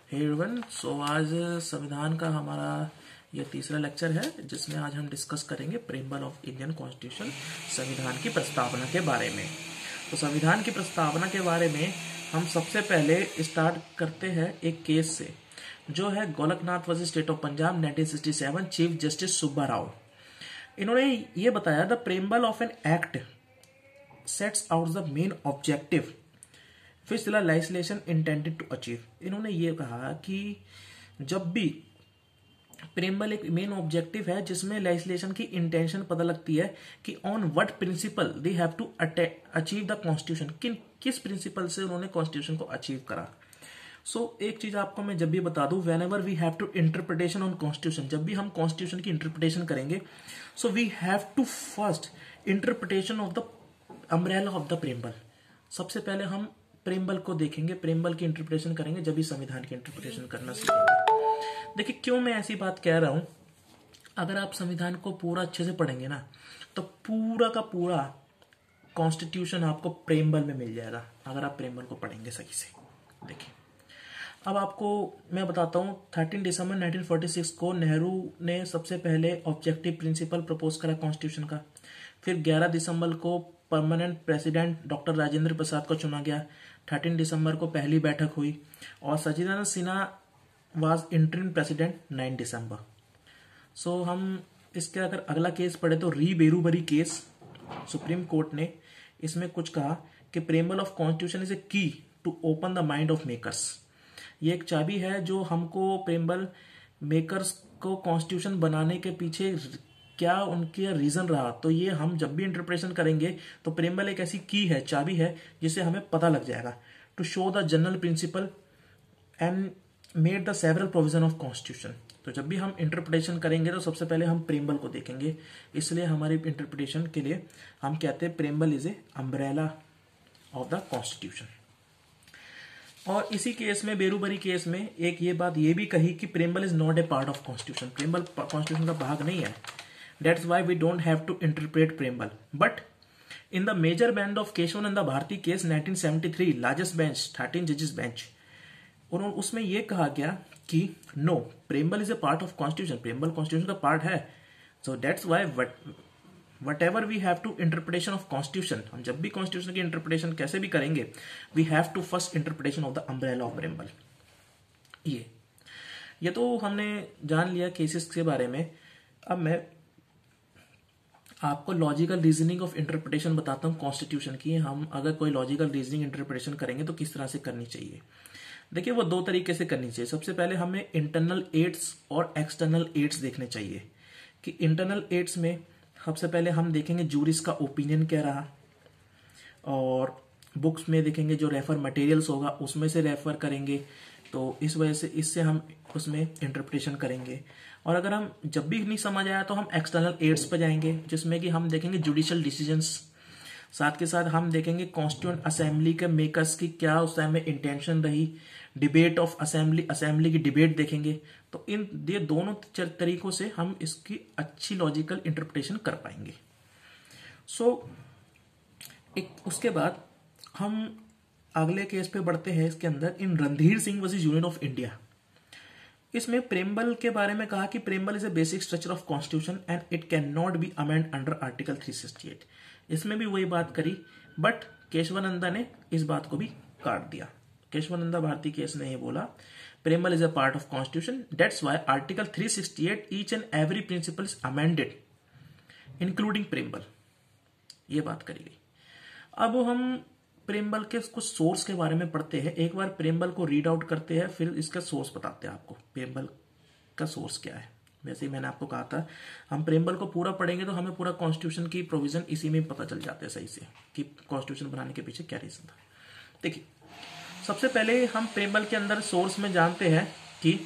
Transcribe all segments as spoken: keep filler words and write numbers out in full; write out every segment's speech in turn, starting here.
Hey everyone, सो आज संविधान का हमारा ये तीसरा लेक्चर है जिसमें आज हम डिस्कस करेंगे प्रेम्बल ऑफ इंडियन कॉन्स्टिट्यूशन, संविधान की प्रस्तावना के बारे में। तो संविधान की प्रस्तावना के बारे में हम सबसे पहले स्टार्ट करते हैं एक केस से, जो है Golaknath versus state of Punjab nineteen sixty seven, chief justice Subba Rao. इन्होंने ये बताया the preamble of an act sets out the main objective which the legislation intended to achieve. इन्होंने ये कहा कि जब भी प्रेम्बल एक मेन ऑब्जेक्टिव है जिसमें लेजिस्लेशन की इंटेंशन पता लगती है कि on what principle they have to achieve the constitution, किन किस प्रिंसिपल से उन्होंने कॉन्स्टिट्यूशन को अचीव करा। सो so, एक चीज आपको मैं जब भी बता दूं, whenever we have to interpretation on constitution, जब भी हम कॉन्स्टिट्यूशन की इंटरप्रिटेशन करेंगे, so we have to first interpretation of the umbrella of the preamble. सबसे पहले हम प्रेम्बल को देखेंगे, प्रेम्बल की इंटरप्रिटेशन करेंगे, जब भी संविधान की इंटरप्रिटेशन करना सीखेंगे। देखिए क्यों मैं ऐसी बात कह रहा हूं, अगर आप संविधान को पूरा अच्छे से पढ़ेंगे ना तो पूरा का पूरा कॉन्स्टिट्यूशन आपको प्रेम्बल में मिल जाएगा, अगर आप प्रेम्बल को पढ़ेंगे सही से। देखिए अब आपको मैं बताता हूं, तेरह दिसंबर नाइनटीन फोर्टी सिक्स को नेहरू ने सबसे पहले ऑब्जेक्टिव प्रिंसिपल प्रपोज करा कॉन्स्टिट्यूशन का। फिर ग्यारह दिसंबर को permanent president doctor Rajendra Prasad को चुना गया। तेरह दिसंबर को पहली बैठक हुई और Sachidanand Sinha was interim president नौ दिसंबर। सो हम इसके अगर अगला केस पढ़े तो री बेरूबरी केस, सुप्रीम कोर्ट ने इसमें कुछ कहा कि preamble of constitution is a key to open the mind of makers. ये एक चाबी है जो हमको प्रेम्बल मेकर्स को कॉन्स्टिट्यूशन बनाने के पीछे क्या उनके रीजन रहा, तो ये हम जब भी इंटरप्रिटेशन करेंगे तो प्रेम्बल एक ऐसी की है, चाबी है, जिसे हमें पता लग जाएगा। To show the general principle and made the several provision of constitution. तो जब भी हम इंटरप्रिटेशन करेंगे तो सबसे पहले हम प्रेम्बल को देखेंगे, इसलिए हमारी इंटरप्रिटेशन के लिए हम कहते हैं preamble is a umbrella of the constitution. और इसी केस में, बेरूबरी केस में, एक ये बात ये भी कही कि preamble is not a part of constitution, preamble constitution का भाग नहीं है। That's why we don't have to interpret preamble. But in the major band of Kesavananda Bharati case nineteen seventy three, largest bench, thirteen judges bench, उन्होंने उसमें यह कहा गया कि no, preamble is a part of constitution. preamble constitution का part है. So that's why what, whatever we have to interpretation of constitution, हम जब भी constitution की interpretation कैसे भी करेंगे, we have to first interpretation of the umbrella of preamble. ये ये तो हमने जान लिया केसेस के बारे में। अब मैं आपको लॉजिकल रीजनिंग ऑफ इंटरप्रिटेशन बताता हूं कॉन्स्टिट्यूशन की। हम अगर कोई लॉजिकल रीजनिंग इंटरप्रिटेशन करेंगे तो किस तरह से करनी चाहिए। देखिए वो दो तरीके से करनी चाहिए। सबसे पहले हमें इंटरनल एड्स और एक्सटर्नल एड्स देखने चाहिए कि इंटरनल एड्स में सबसे पहले हम देखेंगे जूरिस का ओपिनियन क्या रहा, और बुक्स में देखेंगे जो रेफर मटेरियल्स होगा उसमें से रेफर करेंगे, तो इस वजह से इससे हम उसमें इंटरप्रिटेशन करेंगे। और अगर हम जब भी नहीं समझ आया तो हम एक्सटर्नल एड्स पर जाएंगे, जिसमें कि हम देखेंगे जुडिशियल डिसीजंस, साथ के साथ हम देखेंगे कॉन्स्टिट्यूएंट असेंबली के मेकर्स की क्या उस टाइम में इंटेंशन रही, डिबेट ऑफ असेंबली, असेंबली की डिबेट देखेंगे। तो इन ये दोनों तरीकों से हम इसकी अच्छी लॉजिकल इंटरप्रिटेशन कर पाएंगे। सो so, एक उसके बाद हम अगले केस पे बढ़ते हैं। इसके अंदर इन Randhir Singh versus union of India, इसमें प्रेम्बल के बारे में कहा कि preamble is a basic structure of constitution and it can not be amend under article three sixty eight. इसमें भी वही बात करी, बट केशवानंदा ने इस बात को भी काट दिया। केशवानंदा भारती केस ने ये बोला preamble is a part of constitution, that's why article three sixty eight each and every principle is amended including preamble, ये बात करी गई। अब हम प्रेम्बल के कुछ सोर्स के बारे में पढ़ते हैं। एक बार प्रेम्बल को रीड आउट करते हैं, फिर इसका सोर्स बताते हैं आपको प्रेम्बल का सोर्स क्या है। वैसे ही मैंने आपको कहा था हम प्रेम्बल को पूरा पढ़ेंगे तो हमें पूरा कॉन्स्टिट्यूशन की प्रोविजन इसी में पता चल जाते हैं सही से कि कॉन्स्टिट्यूशन बनाने के पीछे क्या रीजन था। देखिए सबसे पहले हम प्रेम्बल के अंदर सोर्स में जानते हैं कि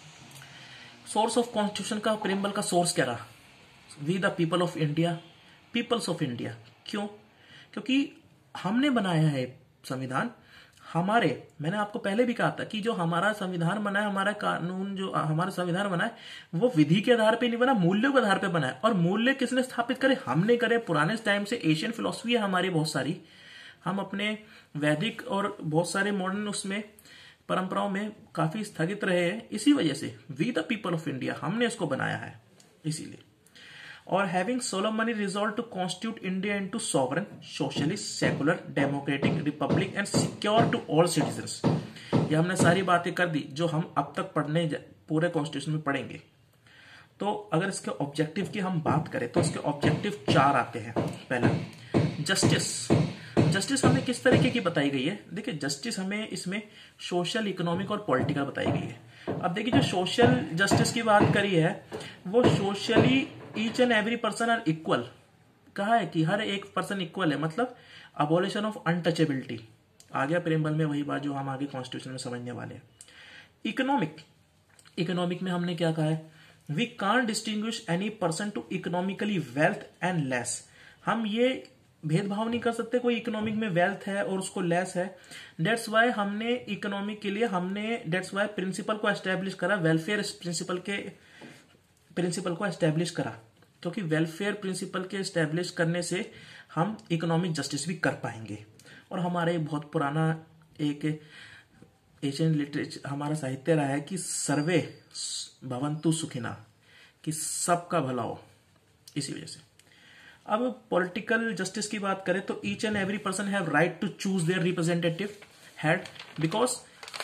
सोर्स ऑफ कॉन्स्टिट्यूशन का, प्रेम्बल का सोर्स क्या रहा, we the people of India, peoples of India. क्यों? क्योंकि हमने बनाया है संविधान, हमारे, मैंने आपको पहले भी कहा था कि जो हमारा संविधान बना है, हमारा कानून जो हमारा संविधान बना है वो विधि के आधार पे नहीं बना, मूल्यों के आधार पे बना है। और मूल्य किसने स्थापित करे? हमने करे। पुराने टाइम से एशियन फिलॉसफी है हमारी बहुत सारी, हम अपने वैदिक और बहुत सारे मॉडर्न उसमें परंपराओं में काफी स्थगित रहे हैं। इसी वजह से we the people of India, हमने इसको बनाया है इसीलिए। और having solemnly resolve to constitute India into sovereign socialist secular democratic republic and secure to all citizens. ये हमने सारी बातें कर दी जो हम अब तक पढ़ने पूरे कॉन्स्टिट्यूशन में पढ़ेंगे। तो अगर इसके ऑब्जेक्टिव की हम बात करें तो इसके ऑब्जेक्टिव चार आते हैं। पहला, जस्टिस। जस्टिस हमें किस तरीके की बताई गई है? देखिए, जस्टिस हमें इसमें सोशल, इकोनॉमिक और पॉलिटिकल बताई गई है। अब देखिए, जो सोशल जस्टिस की बात करी है वो socially each and every person are equal. कहा है कि हर एक पर्सन इक्वल है, मतलब अबोलिशन ऑफ अनटचेबिलिटी। आ गया प्रेमबल में वही बात जो हम आगे कॉन्स्टिट्यूशन में समझने वाले हैं। इकोनॉमिक, इकोनॉमिक में हमने क्या कहा है? We can't distinguish any person to economically wealth and less. हम ये भेदभाव नहीं कर सकते कोई इकोनॉमिक में वेल्थ है और उसको लेस है। डेट्स वाई हमने इकोनॉमिक के लिए हमने डेट्स वाई प्रिंसिपल को एस्टेब्लिश करा, वेलफेयर प्रिंसिपल के प्रिंसिपल को एस्टेब्लिश करा, क्योंकि वेलफेयर प्रिंसिपल के एस्टेब्लिश करने से हम इकोनॉमिक जस्टिस भी कर पाएंगे। और हमारे बहुत पुराना एक एशियन लिटरेचर हमारा साहित्य रहा है कि सर्वे भवन्तु सुखिना, कि सबका भला हो। इसी वजह से अब पॉलिटिकल जस्टिस की बात करें तो each and every person have right to choose their representative head, because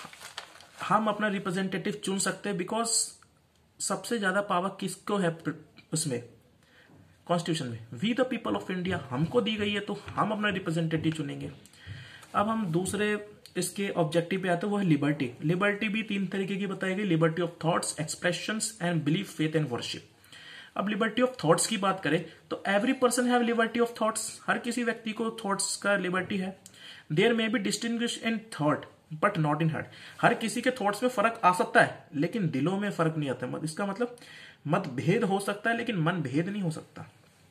हम अपना रिप्रेजेंटेटिव चुन सकते हैं। बिकॉज सबसे ज्यादा पावर किसको है उसमें, कॉन्स्टिट्यूशन में? We the people of India, हमको दी गई है तो हम अपना रिप्रेजेंटेटिव चुनेंगे। अब हम दूसरे इसके ऑब्जेक्टिव पे आते हैं, वो है लिबर्टी। लिबर्टी भी तीन तरीके की बताई गई, liberty of thoughts, expressions and belief, faith and worship. अब लिबर्टी ऑफ थॉट्स की बात करें तो every person have liberty of thoughts, हर किसी व्यक्ति को थॉट्स का लिबर्टी है। There may be distinguish in thought but not in heart, हर किसी के थॉट्स में फर्क आ सकता है लेकिन दिलों में फर्क नहीं आता। इसका मतलब मतभेद हो सकता है लेकिन मन भेद नहीं हो सकता।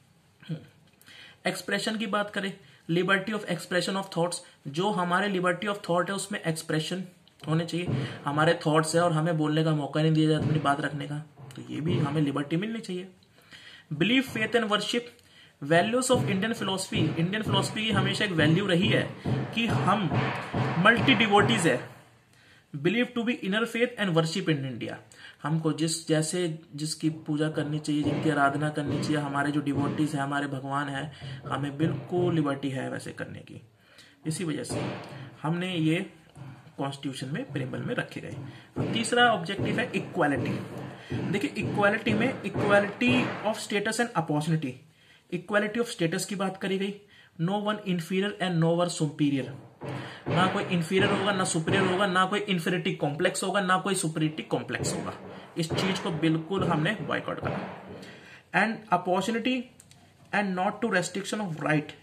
एक्सप्रेशन की बात करें, liberty of expression of thoughts, जो हमारे लिबर्टी ऑफ थॉट है उसमें एक्सप्रेशन होने चाहिए। हमारे थॉट्स है और हमें बोलने का मौका नहीं दिया जाता अपनी बात रखने का, तो ये भी हमें लिबर्टी मिलनी चाहिए। Belief, faith and worship, values of Indian philosophy. Indian philosophy की हमेशा एक वैल्यू रही है कि हम मल्टी डिवोटीज है। Believe to be inner faith and worship in India, हमको जिस जैसे जिसकी पूजा करनी चाहिए, जिनकी आराधना करनी चाहिए, हमारे जो डिवोटीज है, हमारे भगवान है, हमें बिल्कुल लिबर्टी है वैसे करने की। इसी वजह से हमने ये कॉन्स्टिट्यूशन में प्रेमबल में रखे गए। तीसरा ऑब्जेक्टिव है इक्वालिटी। देखिए, इक्वालिटी में equality of status and opportunity. Equality of status की बात करी गई, no one inferior and no one superior. ना कोई इंफीरियर होगा ना सुपीरियर होगा, ना कोई इंफीरियरिटी कॉम्प्लेक्स होगा ना कोई सुपीरियरिटी कॉम्प्लेक्स होगा। इस चीज को बिल्कुल हमने बॉयकॉट करा। And opportunity and not to restriction of right,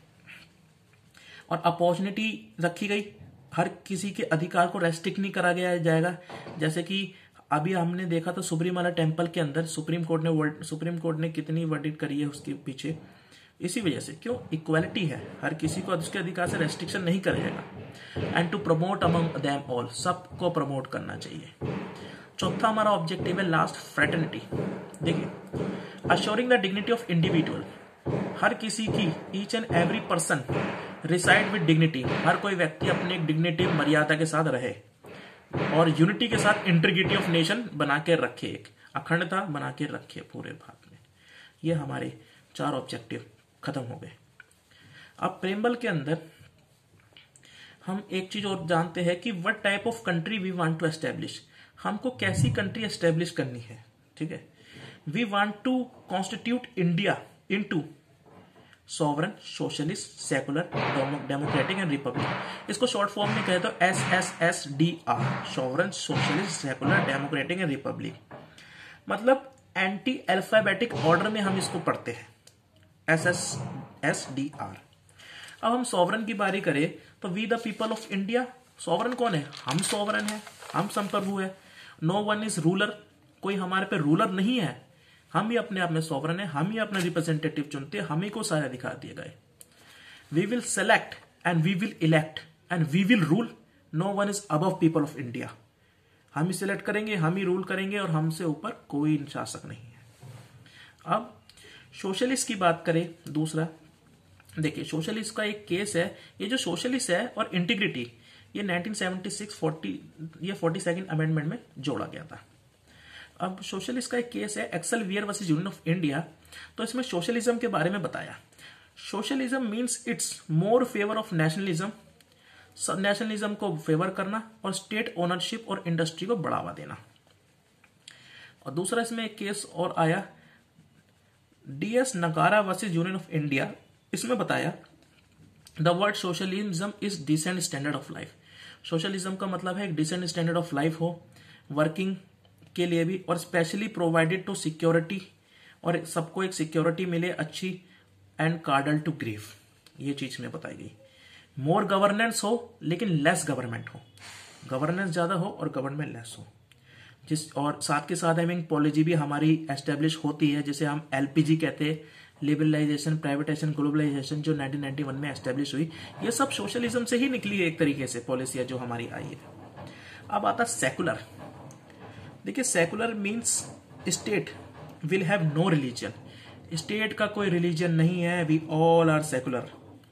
और अपॉर्चुनिटी रखी गई, हर किसी के अधिकार को रेस्ट्रिक्ट नहीं करा गया जाएगा। जैसे कि अभी हमने देखा था सुब्रीमाला टेम्पल के अंदर सुप्रीम कोर्ट ने सुप्रीम कोर्ट ने कितनी वर्डिक्ट करी है उसके पीछे। इसी वजह से क्यों, इक्वालिटी है, हर किसी को उसके अधिकार से रेस्ट्रिक्शन नहीं करा जाएगा। And to promote among them all, सबको प्रमोट करना चाहिए। चौथा हमारा ऑब्जेक्टिव है लास्ट, फ्रेटर्निटी। देखिए, assuring the dignity of individual, हर किसी की, each and every person reside with dignity, हर कोई व्यक्ति अपने एक डिग्निटी मर्यादा के साथ रहे और यूनिटी के साथ इंटीग्रिटी ऑफ नेशन बना के रखे, एक अखंडता बना के रखे पूरे भारत में। ये हमारे चार ऑब्जेक्टिव खत्म हो गए। अब प्रेमबल के अंदर हम एक चीज और जानते हैं कि what type of country we want to establish, हमको कैसी कंट्री एस्टेब्लिश करनी है। ठीक है, we want to constitute India into sovereign, socialist, secular, democratic and republic. इसको शॉर्ट फॉर्म में कहे तो S S S D R, sovereign, socialist, secular, democratic and republic. मतलब एंटी अल्फाबेटिक ऑर्डर में हम इसको पढ़ते हैं, S S S D R. अब हम सॉवरन की बारी करें तो we the people of India, sovereign कौन है? हम सॉवरन है, हम संप्रभु है। नो वन इज रूलर, कोई हमारे पे रूलर नहीं है, हम ही अपने आप में सॉवरन है, हम ही अपना रिप्रेजेंटेटिव चुनते हैं, हम ही को सारे अधिकार दिए गए। We will select and we will elect and we will rule, no one is above people of India. हम ही सिलेक्ट करेंगे, हम ही रूल करेंगे और हमसे ऊपर कोई शासक नहीं है। अब सोशलिस्ट की बात करें, दूसरा देखिए, सोशलिस्ट का एक केस है, ये जो सोशलिस्ट है और इंटीग्रिटी, ये नाइनटीन सेवेंटी सिक्स फोर्टी ये फोर्टी सेकेंड अमेंडमेंट में जोड़ा गया था। अब सोशलिस्ट का एक केस है excel wear versus union of India. तो इसमें सोशलिज्म के बारे में बताया। Socialism means it's more favour of nationalism, nationalism को फेवर करना और स्टेट ओनरशिप और इंडस्ट्री को बढ़ावा देना। और दूसरा इसमें एक केस और आया डीएस नगारा वर्सेस यूनियन ऑफ इंडिया। इसमें बताया the word socialism is decent standard of life. Socialism का मतलब है एक डिसेंट स्टैंडर्ड ऑफ लाइफ हो वर्किंग के लिए भी, और स्पेशली प्रोवाइडेड टू सिक्योरिटी, और सबको एक सिक्योरिटी मिले अच्छी, एंड कार्डल टू ग्रीफ, ये चीज में बताई गई। मोर गवर्नेंस हो लेकिन लेस गवर्नमेंट हो, गवर्नेंस ज्यादा हो और गवर्नमेंट लेस हो। जिस और साथ के साथ हैविंग पॉलिसी भी हमारी एस्टेब्लिश होती है, जिसे हम एलपीजी कहते हैं, लिबरलाइजेशन, प्राइवेटाइजेशन, ग्लोबलाइजेशन, जो नाइनटीन नाइंटी वन में एस्टेब्लिश हुई। ये सब सोशलिज्म से ही निकली है एक तरीके से पॉलिसियां जो हमारी आई है। अब आता सेकुलर। देखिए secular means state will have no religion, state का कोई रिलीजन नहीं है, वी ऑल आर सेकुलर।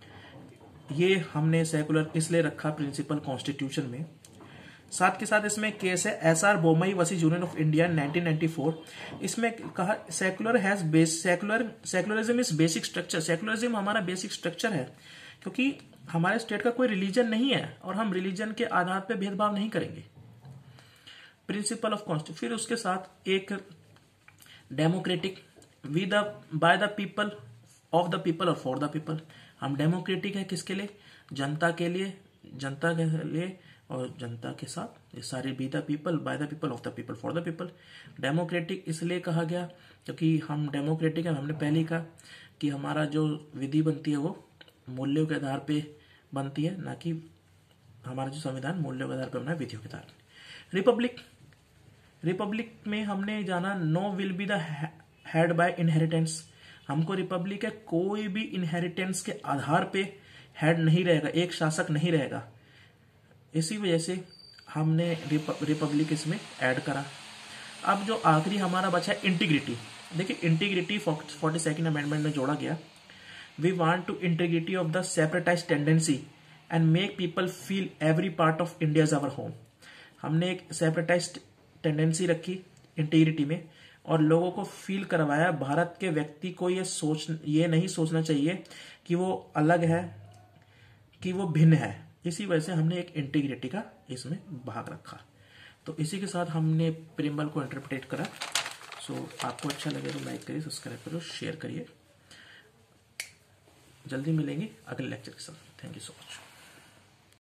ये हमने सेकुलर इसलिए रखा प्रिंसिपल कॉन्स्टिट्यूशन में। साथ के साथ इसमें केस है S R Bommai versus union of India nineteen ninety four. इसमें कहा secular has base secular secularism is basic structure. Secularism हमारा बेसिक स्ट्रक्चर है, क्योंकि हमारे स्टेट का कोई रिलीजन नहीं है और हम रिलीजन के आधार पर भेदभाव नहीं करेंगे। प्रिंसिपल ऑफ कॉन्स्टिट्यूशन, फिर उसके साथ एक democratic, we the by the people, of the people और फॉर द पीपल। हम डेमोक्रेटिक है किसके लिए? जनता के लिए, जनता के लिए और जनता के साथ। ये सारी be the people, by the people, of the people, for the people. Democratic इसलिए कहा गया क्योंकि हम डेमोक्रेटिक है। हमने पहले ही कहा कि हमारा जो विधि बनती है वो मूल्यों के आधार पे बनती है, ना कि हमारा जो संविधान मूल्यों के आधार पर बना है, विधियों के आधार पर। रिपब्लिक, रिपब्लिक में हमने जाना no will be the head by inheritance. हमको रिपब्लिक है, कोई भी इनहेरिटेंस के आधार पे हेड नहीं रहेगा, एक शासक नहीं रहेगा। इसी वजह से हमने रिपब्लिक इसमें ऐड करा। अब जो आखिरी हमारा बचा है इंटीग्रिटी। देखिए इंटीग्रिटी फोर्टी सेकेंड अमेंडमेंट में जोड़ा गया। We want to integrity of the separatise tendency and make people feel every part of India is our home. हमने एक सेपरेटाइज टेंडेंसी रखी इंटीग्रिटी में और लोगों को फील करवाया, भारत के व्यक्ति को ये सोच ये नहीं सोचना चाहिए कि वो अलग है, कि वो भिन्न है। इसी वजह से हमने एक इंटीग्रिटी का इसमें भाग रखा। तो इसी के साथ हमने प्रियम्बल को इंटरप्रेट करा। सो आपको अच्छा लगे तो लाइक करिए, सब्सक्राइब करो, शेयर करिए। जल्दी मिलेंगे अगले लेक्चर के साथ। Thank you so much.